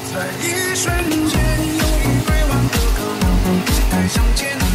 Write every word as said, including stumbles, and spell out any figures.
在一瞬间，有一百万个可能，不该相见。